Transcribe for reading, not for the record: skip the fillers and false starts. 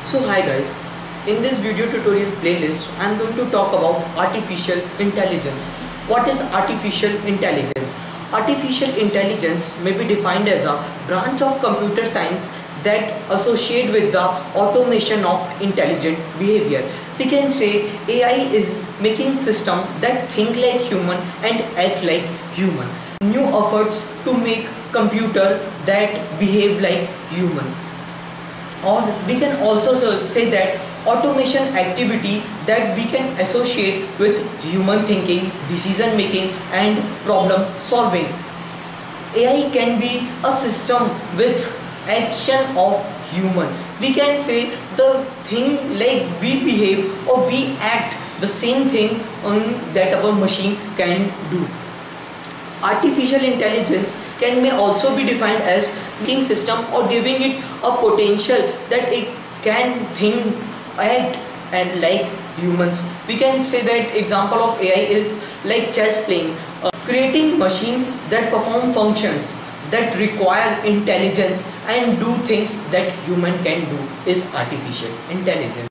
So hi guys, in this video tutorial playlist I am going to talk about artificial intelligence. What is artificial intelligence? Artificial intelligence may be defined as a branch of computer science that associate with the automation of intelligent behavior. We can say AI is making system that think like human and act like human. New efforts to make computer that behave like human. Or we can also say that automation activity that we can associate with human thinking, decision making and problem solving. AI can be a system with action of human. We can say the thing like we behave or we act the same thing that our machine can do. Artificial intelligence may also be defined as being system or giving it a potential that it can think, act and like humans. We can say that example of AI is like chess playing, creating machines that perform functions that require intelligence and do things that human can do is artificial intelligence.